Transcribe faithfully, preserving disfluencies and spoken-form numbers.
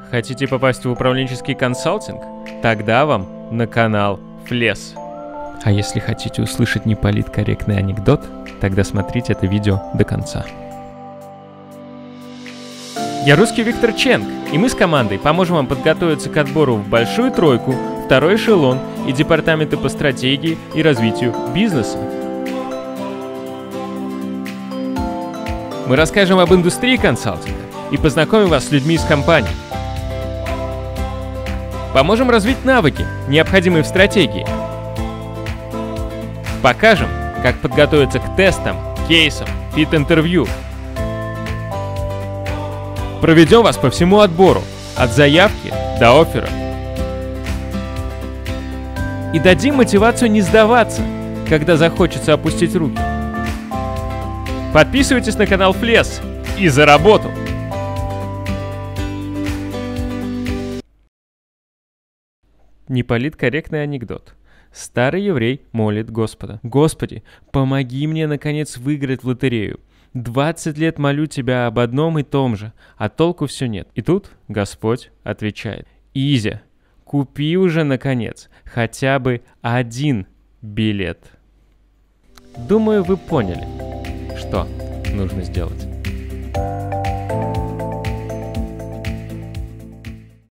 Хотите попасть в управленческий консалтинг? Тогда вам на канал Флес. А если хотите услышать неполиткорректный анекдот, тогда смотрите это видео до конца. Я русский Виктор Ченг, и мы с командой поможем вам подготовиться к отбору в большую тройку, второй эшелон и департаменты по стратегии и развитию бизнеса. Мы расскажем об индустрии консалтинга и познакомим вас с людьми из компании. Поможем развить навыки, необходимые в стратегии. Покажем, как подготовиться к тестам, кейсам, фит-интервью. Проведем вас по всему отбору, от заявки до оффера. И дадим мотивацию не сдаваться, когда захочется опустить руки. Подписывайтесь на канал Флес и за работу! Неполиткорректный анекдот. Старый еврей молит Господа: «Господи, помоги мне, наконец, выиграть в лотерею. Двадцать лет молю тебя об одном и том же, а толку все нет». И тут Господь отвечает: «Изя, купи уже, наконец, хотя бы один билет». Думаю, вы поняли, что нужно сделать.